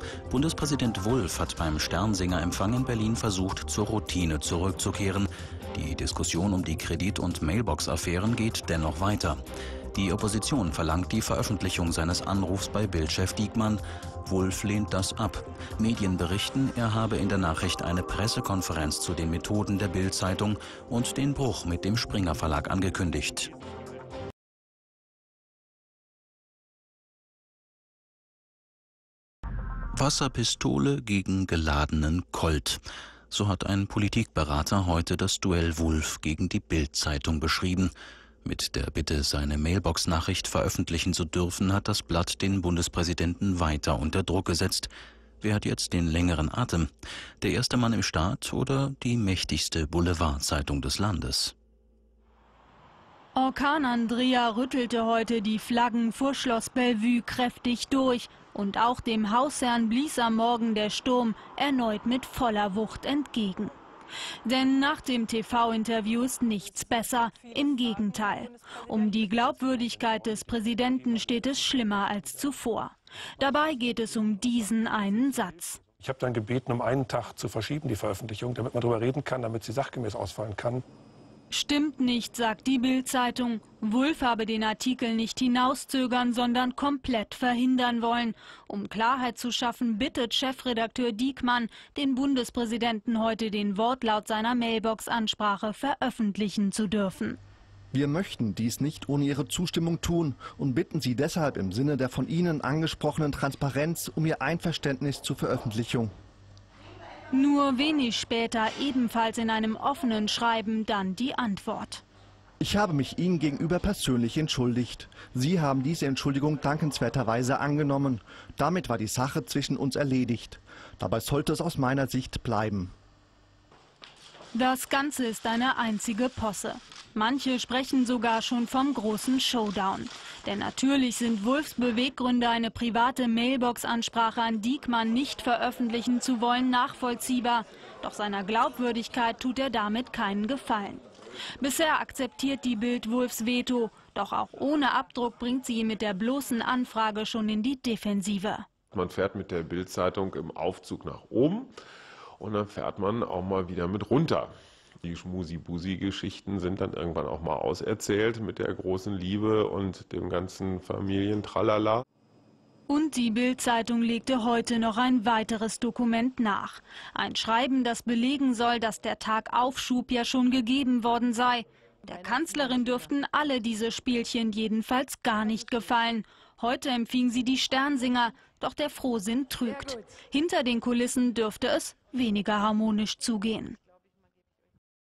Bundespräsident Wulff hat beim Sternsinger-Empfang in Berlin versucht, zur Routine zurückzukehren. Die Diskussion um die Kredit- und Mailbox-Affären geht dennoch weiter. Die Opposition verlangt die Veröffentlichung seines Anrufs bei Bild-Chef Diekmann. Wulff lehnt das ab. Medien berichten, er habe in der Nachricht eine Pressekonferenz zu den Methoden der Bild-Zeitung und den Bruch mit dem Springer Verlag angekündigt. Wasserpistole gegen geladenen Colt. So hat ein Politikberater heute das Duell Wulff gegen die Bild-Zeitung beschrieben. Mit der Bitte, seine Mailbox-Nachricht veröffentlichen zu dürfen, hat das Blatt den Bundespräsidenten weiter unter Druck gesetzt. Wer hat jetzt den längeren Atem? Der erste Mann im Staat oder die mächtigste Boulevardzeitung des Landes? Orkan Andrea rüttelte heute die Flaggen vor Schloss Bellevue kräftig durch. Und auch dem Hausherrn blies am Morgen der Sturm erneut mit voller Wucht entgegen. Denn nach dem TV-Interview ist nichts besser. Im Gegenteil. Um die Glaubwürdigkeit des Präsidenten steht es schlimmer als zuvor. Dabei geht es um diesen einen Satz. Ich habe dann gebeten, um einen Tag zu verschieben, die Veröffentlichung, damit man darüber reden kann, damit sie sachgemäß ausfallen kann. Stimmt nicht, sagt die Bild-Zeitung. Wulff habe den Artikel nicht hinauszögern, sondern komplett verhindern wollen. Um Klarheit zu schaffen, bittet Chefredakteur Diekmann, den Bundespräsidenten heute den Wortlaut seiner Mailbox-Ansprache veröffentlichen zu dürfen. Wir möchten dies nicht ohne Ihre Zustimmung tun und bitten Sie deshalb im Sinne der von Ihnen angesprochenen Transparenz um Ihr Einverständnis zur Veröffentlichung. Nur wenig später, ebenfalls in einem offenen Schreiben, dann die Antwort. Ich habe mich Ihnen gegenüber persönlich entschuldigt. Sie haben diese Entschuldigung dankenswerterweise angenommen. Damit war die Sache zwischen uns erledigt. Dabei sollte es aus meiner Sicht bleiben. Das Ganze ist eine einzige Posse. Manche sprechen sogar schon vom großen Showdown. Denn natürlich sind Wulffs Beweggründe, eine private Mailbox-Ansprache an Diekmann nicht veröffentlichen zu wollen, nachvollziehbar. Doch seiner Glaubwürdigkeit tut er damit keinen Gefallen. Bisher akzeptiert die Bild Wulffs Veto. Doch auch ohne Abdruck bringt sie ihn mit der bloßen Anfrage schon in die Defensive. Man fährt mit der Bild-Zeitung im Aufzug nach oben und dann fährt man auch mal wieder mit runter. Die Schmusi-Busi-Geschichten sind dann irgendwann auch mal auserzählt mit der großen Liebe und dem ganzen Familientralala. Und die Bild-Zeitung legte heute noch ein weiteres Dokument nach. Ein Schreiben, das belegen soll, dass der Tag Aufschub ja schon gegeben worden sei. Der Kanzlerin dürften alle diese Spielchen jedenfalls gar nicht gefallen. Heute empfing sie die Sternsinger, doch der Frohsinn trügt. Hinter den Kulissen dürfte es weniger harmonisch zugehen.